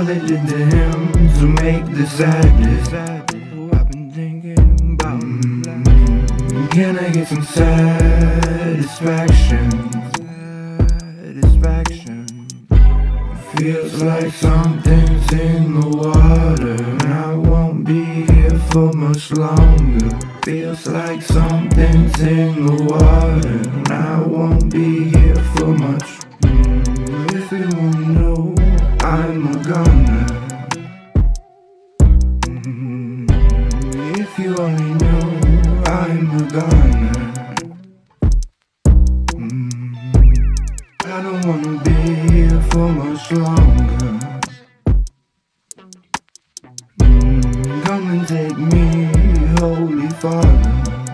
All they did to him to make this sadness. I've been thinking about can I get some satisfaction? Feels like something's in the water, and I won't be here for much longer. Feels like something's in the water, and I won't be here for much. If you wanna know, I'm a gunner. If you only know, I'm a gunner. I don't wanna be here for much longer. Come and take me, Holy Father.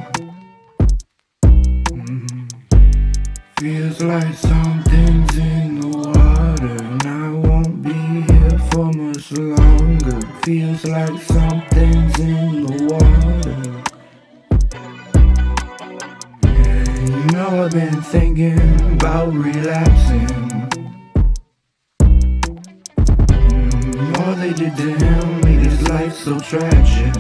Feels like something's in the water, and I won't be here for much longer. Feels like something's in the water. You know I've been thinking about relapsing. All they did to him made his life so tragic.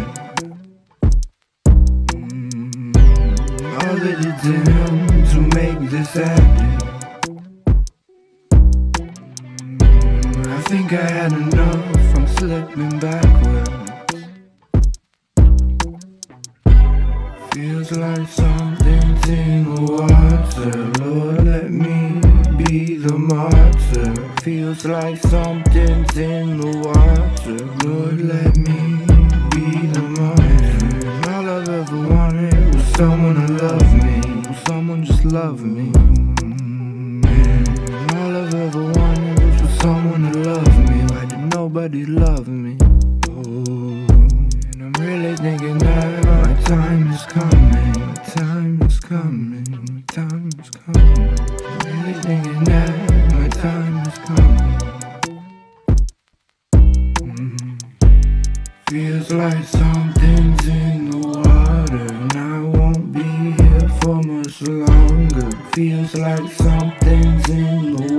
All they did to him to make this happen. I think I had enough, I'm slipping backwards. Feels like something's in the water. Lord, let me be the martyr. Feels like something's in the water. Lord, let me be the martyr. All I've ever wanted was someone to love me. Someone just love me. All I've ever wanted was for someone to love me. Why did nobody love me? And I'm really thinking that my time is coming. My time is coming. My time is coming. I'm really thinking that my time is coming. Feels like something's in the water, and I won't be here for much longer. Feels like something's in the